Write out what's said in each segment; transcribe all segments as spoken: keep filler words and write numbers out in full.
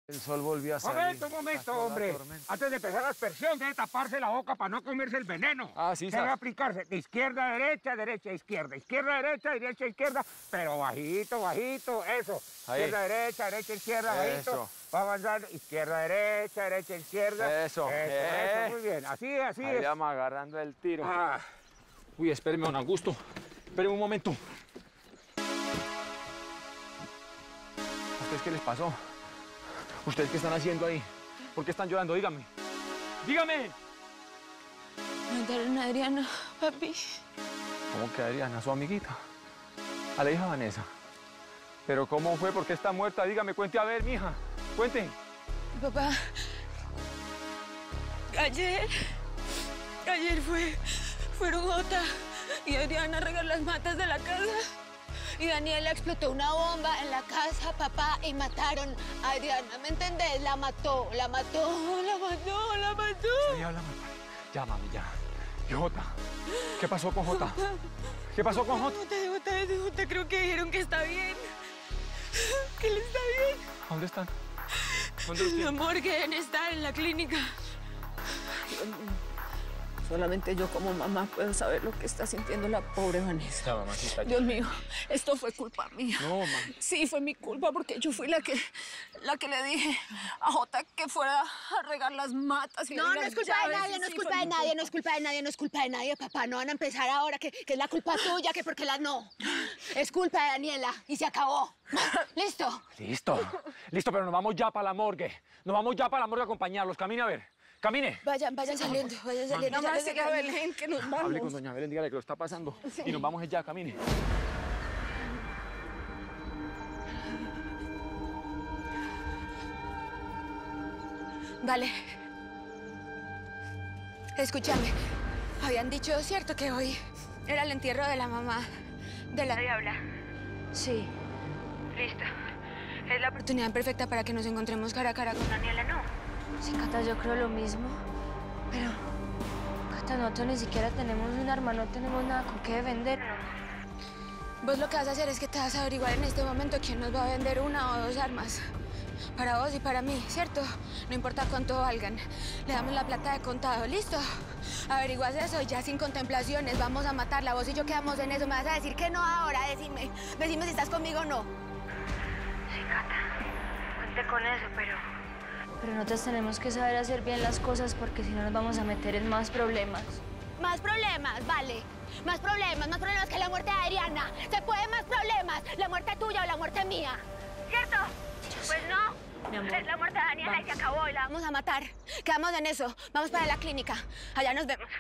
El sol volvió a salir. Momento, un momento, hombre. Antes de empezar la aspersión, debe taparse la boca para no comerse el veneno. Ah, sí, debe sas. aplicarse de izquierda a derecha, derecha a izquierda, izquierda a derecha, derecha a izquierda, pero bajito, bajito, eso. Ahí. Izquierda a derecha, derecha a izquierda, bajito. Eso. Va avanzando, izquierda a derecha, derecha a izquierda. Eso. Eso, Eh. eso, muy bien. Así, así Ahí es. vamos agarrando el tiro. Ah. Uy, espéreme, don Augusto. Espéreme un momento. ¿A ustedes qué les pasó? ¿Ustedes qué están haciendo ahí? ¿Por qué están llorando? Dígame. ¡Dígame! Mataron a Adriana, papi. ¿Cómo que Adriana, a su amiguita? A la hija Vanessa. ¿Pero cómo fue? ¿Por qué está muerta? Dígame, cuente a ver, mija. Cuente. Papá, ayer, ayer fue, fueron Jota y Adriana a regar las matas de la casa. Y Daniela explotó una bomba en la casa, papá, y mataron a Adriana, ¿me entendés? La mató, la mató, la mató, la mató. Sí, habla, mamá. Ya, mami, ya. ¿Y Jota? ¿Qué pasó con Jota? ¿Qué pasó con Jota? Jota, Jota, Jota, creo que dijeron que está bien. Que él está bien. ¿Dónde están? ¿Dónde los En la tienen? morgue, deben estar en la clínica. Solamente yo como mamá puedo saber lo que está sintiendo la pobre Vanessa. Ya, mamacita. Dios mío, esto fue culpa mía. No, mamá. Sí, fue mi culpa porque yo fui la que, la que le dije a Jota que fuera a regar las matas. Y No, le no di es las culpa de llaves. nadie, no es Sí, culpa fue de mi nadie, culpa. no es culpa de nadie, no es culpa de nadie, papá. No van a empezar ahora que, que es la culpa tuya, que porque la no. Es culpa de Daniela y se acabó. ¿Listo? Listo. Listo, pero nos vamos ya para la morgue. Nos vamos ya para la morgue a acompañarlos. Camine a ver. Camine. Vayan, vayan saliendo, vayan saliendo. No más, Salen de siga camino. Belén, que nos vamos. Hable con doña Belén, dígale que lo está pasando. Y nos vamos ya, camine. Vale. Escúchame. Habían dicho, ¿cierto? Que hoy era el entierro de la mamá de la diabla. Sí. Listo. Es la oportunidad perfecta para que nos encontremos cara a cara con Daniela, ¿no? Sí, Cata, yo creo lo mismo. Pero, Cata, nosotros ni siquiera tenemos un arma, no tenemos nada con qué vender. Vos lo que vas a hacer es que te vas a averiguar en este momento quién nos va a vender una o dos armas. Para vos y para mí, ¿cierto? No importa cuánto valgan. Le damos la plata de contado, ¿listo? Averiguas eso y ya sin contemplaciones vamos a matarla. Vos y yo quedamos en eso. Me vas a decir que no ahora. Decime, decime si estás conmigo o no. Sí, Cata, cuente con eso, pero... Pero nosotros tenemos que saber hacer bien las cosas porque si no nos vamos a meter en más problemas. Más problemas, vale. Más problemas, más problemas que la muerte de Adriana. Se pueden más problemas. La muerte tuya o la muerte mía. ¿Cierto? Pues no. Mi amor. Es la muerte de Daniela y se acabó y la vamos a matar. Quedamos en eso. Vamos para la clínica. Allá nos vemos.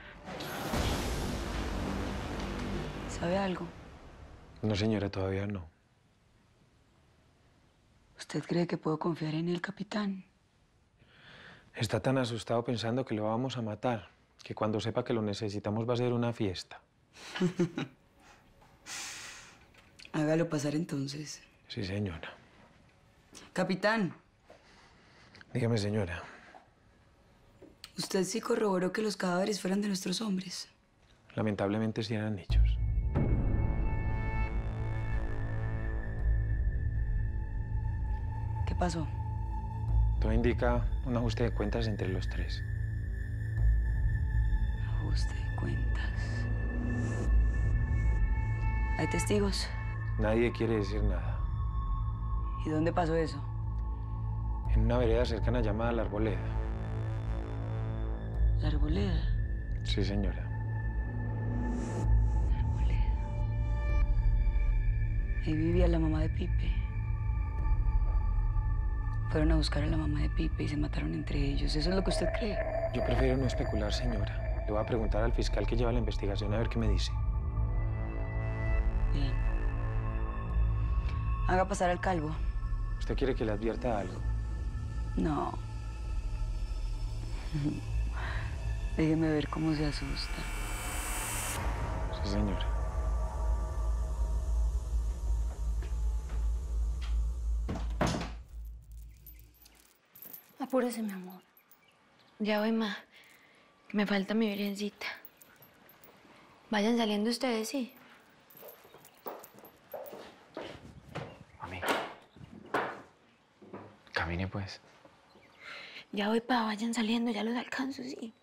¿Sabe algo? No, señora, todavía no. ¿Usted cree que puedo confiar en el capitán? Está tan asustado pensando que lo vamos a matar, que cuando sepa que lo necesitamos va a ser una fiesta. Hágalo pasar entonces. Sí, señora. Capitán, Dígame, señora. ¿usted sí corroboró que los cadáveres fueran de nuestros hombres? Lamentablemente sí eran nichos. ¿Qué pasó? Todo indica un ajuste de cuentas entre los tres. Ajuste de cuentas. ¿Hay testigos? Nadie quiere decir nada. ¿Y dónde pasó eso? En una vereda cercana llamada La Arboleda. La arboleda. Sí, señora. La arboleda. Ahí vivía la mamá de Pipe. Fueron a buscar a la mamá de Pipe y se mataron entre ellos. ¿Eso es lo que usted cree? Yo prefiero no especular, señora. Le voy a preguntar al fiscal que lleva la investigación a ver qué me dice. Bien. Haga pasar al calvo. ¿Usted quiere que le advierta algo? No. Déjeme ver cómo se asusta. Sí, señora. Apúrese, mi amor. Ya voy, ma. Que me falta mi virgencita. Vayan saliendo ustedes, ¿sí? Mami. Camila. Camine, pues. Ya voy, pa, vayan saliendo, ya los alcanzo, sí.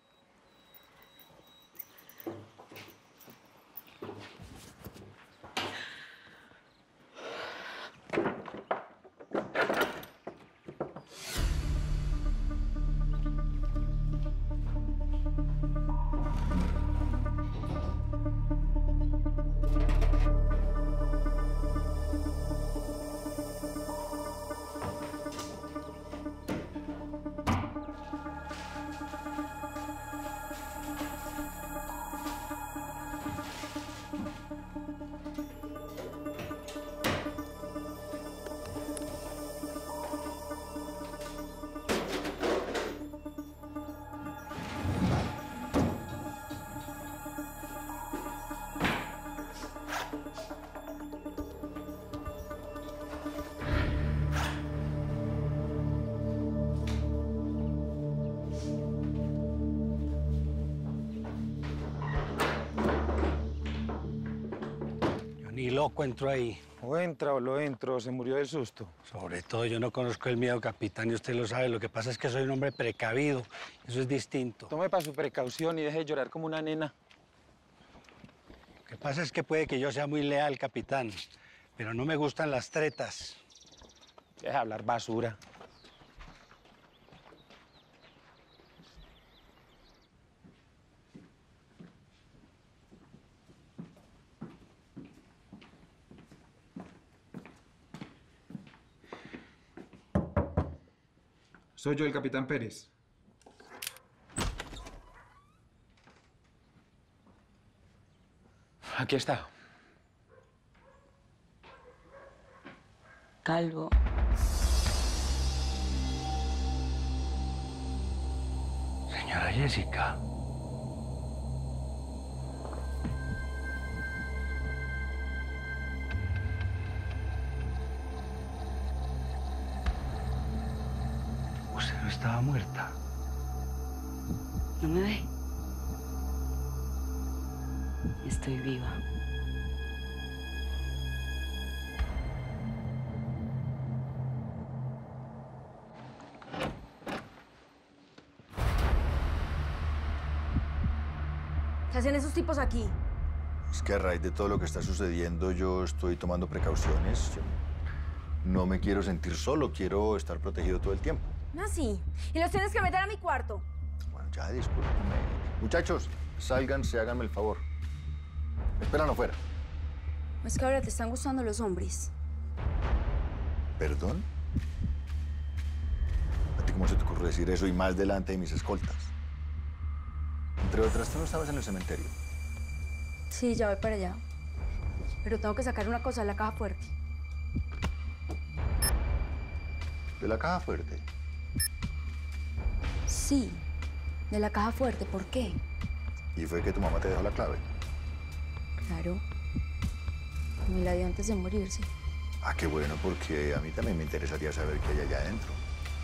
Ni loco entró ahí. O entra o lo entro, se murió del susto. Sobre todo, yo no conozco el miedo, capitán, y usted lo sabe. Lo que pasa es que soy un hombre precavido. Eso es distinto. Tome para su precaución y deje de llorar como una nena. Lo que pasa es que puede que yo sea muy leal, capitán, pero no me gustan las tretas. Deja de hablar basura. Soy yo, el capitán Pérez. Aquí está. Calvo. Señora Jessica. Usted no estaba muerta. ¿No me ve? Estoy viva. ¿Qué hacen esos tipos aquí? Es que a raíz de todo lo que está sucediendo, yo estoy tomando precauciones. Yo no me quiero sentir solo, quiero estar protegido todo el tiempo. No, sí. Y los tienes que meter a mi cuarto. Bueno, ya, discúlpeme. Muchachos, sálganse, háganme el favor. Me esperan afuera. Es que ahora te están gustando los hombres. ¿Perdón? ¿A ti cómo se te ocurre decir eso y más delante de mis escoltas? Entre otras, tú no estabas en el cementerio. Sí, ya voy para allá. Pero tengo que sacar una cosa de la caja fuerte. ¿De la caja fuerte? Sí, de la caja fuerte. ¿Por qué? ¿Y fue que tu mamá te dejó la clave? Claro. Me la dio antes de morirse. Ah, qué bueno, porque a mí también me interesaría saber qué hay allá adentro.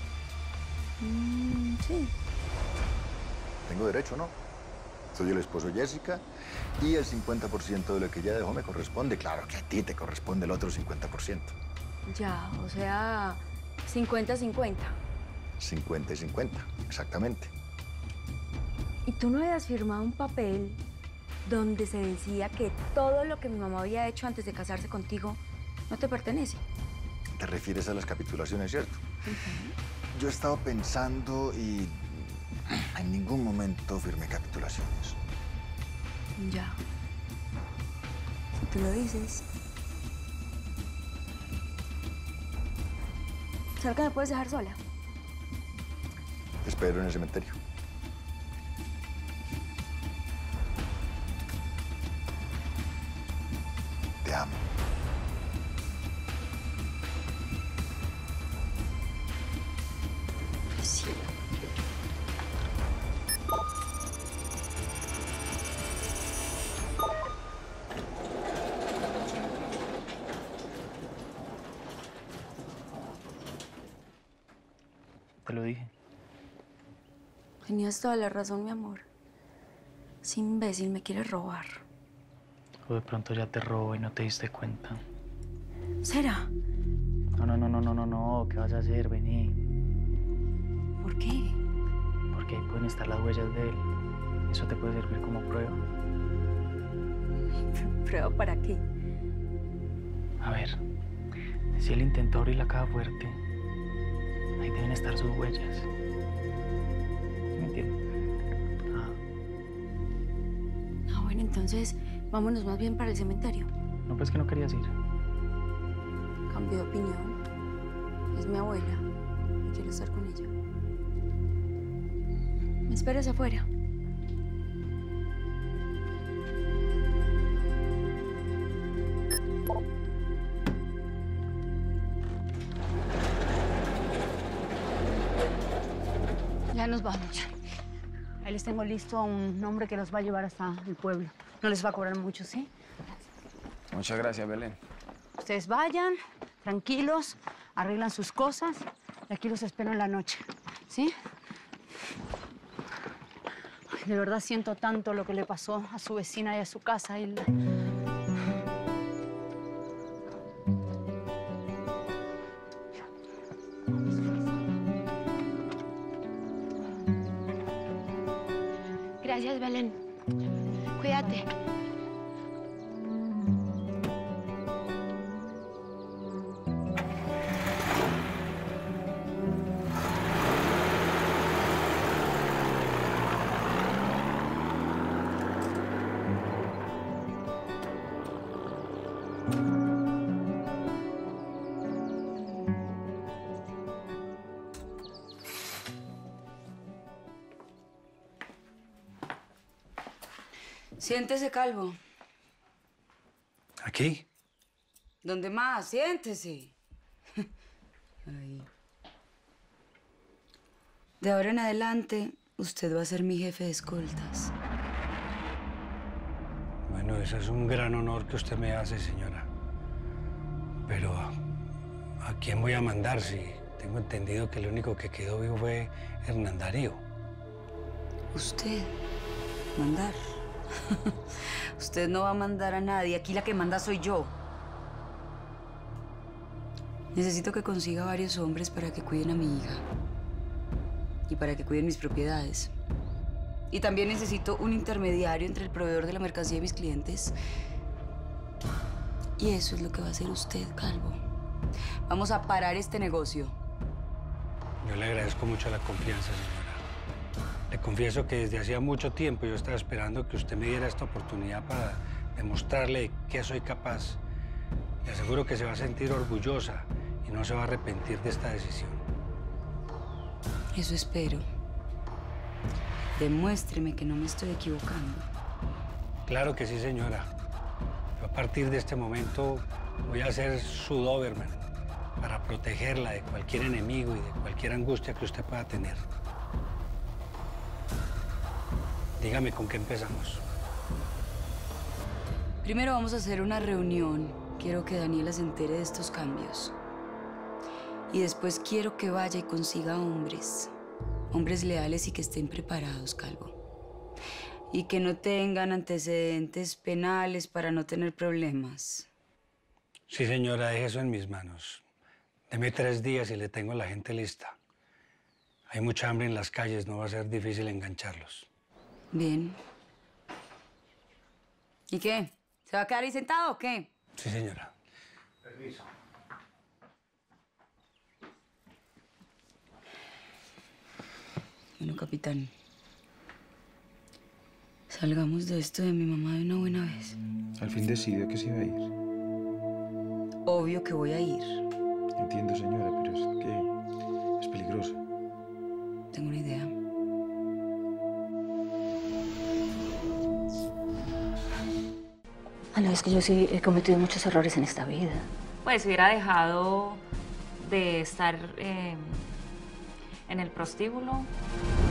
Mm, sí. Tengo derecho, ¿no? Soy el esposo de Jessica y el cincuenta por ciento de lo que ella dejó me corresponde. Claro que a ti te corresponde el otro cincuenta por ciento. Ya, o sea, cincuenta cincuenta. cincuenta y cincuenta, exactamente. ¿Y tú no habías firmado un papel donde se decía que todo lo que mi mamá había hecho antes de casarse contigo no te pertenece? Te refieres a las capitulaciones, ¿cierto? Uh-huh. Yo he estado pensando y en ningún momento firmé capitulaciones. Ya. Si tú lo dices. ¿Sabes que me puedes dejar sola? Te espero en el cementerio. Te amo. Sí. Te lo dije. Tenías toda la razón, mi amor. Ese imbécil me quiere robar. O de pronto ya te robo y no te diste cuenta. ¿Será? No, no, no, no, no, no, no. ¿Qué vas a hacer? Vení. ¿Por qué? Porque ahí pueden estar las huellas de él. Eso te puede servir como prueba. ¿Prueba para qué? A ver, si él intentó abrir la caja fuerte, ahí deben estar sus huellas. ¿Sí me entiendes? Ah. Ah, bueno, entonces vámonos más bien para el cementerio. No, pues que no querías ir. Cambio de opinión. Es mi abuela y quiero estar con ella. ¿Me esperas afuera? Ya nos vamos. Ahí les tengo listo a un hombre que los va a llevar hasta el pueblo. No les va a cobrar mucho, ¿sí? Muchas gracias, Belén. Ustedes vayan, tranquilos, arreglan sus cosas y aquí los espero en la noche, ¿sí? Ay, de verdad siento tanto lo que le pasó a su vecina y a su casa. Y... Gracias, Belén. Cuídate. Siéntese, Calvo. ¿Aquí? ¿Dónde más? Siéntese. Ahí. De ahora en adelante, usted va a ser mi jefe de escoltas. Bueno, ese es un gran honor que usted me hace, señora. Pero, ¿a quién voy a mandar si tengo entendido que el único que quedó vivo fue Hernán Darío? Usted. Mandar. Usted no va a mandar a nadie. Aquí la que manda soy yo. Necesito que consiga varios hombres para que cuiden a mi hija. Y para que cuiden mis propiedades. Y también necesito un intermediario entre el proveedor de la mercancía y mis clientes. Y eso es lo que va a hacer usted, Calvo. Vamos a parar este negocio. Yo le agradezco mucho la confianza, señora. Le confieso que desde hacía mucho tiempo yo estaba esperando que usted me diera esta oportunidad para demostrarle que soy capaz. Le aseguro que se va a sentir orgullosa y no se va a arrepentir de esta decisión. Eso espero. Demuéstreme que no me estoy equivocando. Claro que sí, señora. Yo a partir de este momento voy a ser su Doberman para protegerla de cualquier enemigo y de cualquier angustia que usted pueda tener. Dígame, ¿con qué empezamos? Primero vamos a hacer una reunión. Quiero que Daniela se entere de estos cambios. Y después quiero que vaya y consiga hombres. Hombres leales y que estén preparados, Calvo. Y que no tengan antecedentes penales para no tener problemas. Sí, señora, deje eso en mis manos. Deme tres días y le tengo a la gente lista. Hay mucha hambre en las calles, no va a ser difícil engancharlos. Bien. ¿Y qué? ¿Se va a quedar ahí sentado o qué? Sí, señora. Permiso. Bueno, capitán. Salgamos de esto de mi mamá de una buena vez. Al fin decidió que se iba a ir. Obvio que voy a ir. Entiendo, señora, pero es que es peligroso. Tengo una idea. Ah, no, es que yo sí he cometido muchos errores en esta vida. Pues hubiera dejado de estar eh, en el prostíbulo.